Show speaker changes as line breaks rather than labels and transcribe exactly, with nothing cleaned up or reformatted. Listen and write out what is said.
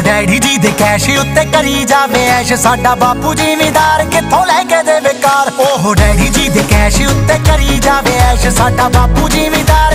Daddy जी दे cash उत्ते करी जावे ऐश, साडा बापू जिमीदार कित्थों लैके देवे कार। ओहो डैडी जी दे कैश उत्ते करी जावे ऐश, साडा बापू जिमीदार